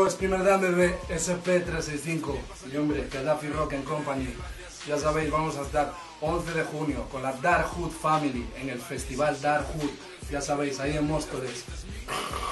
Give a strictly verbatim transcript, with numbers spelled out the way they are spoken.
Es primer dame de S P trescientos sesenta y cinco y hombre, Gaddafi Rock and Company. Ya sabéis, vamos a estar once de junio con la Dark Hood Family en el festival Dark Hood. Ya sabéis, ahí en Móstoles.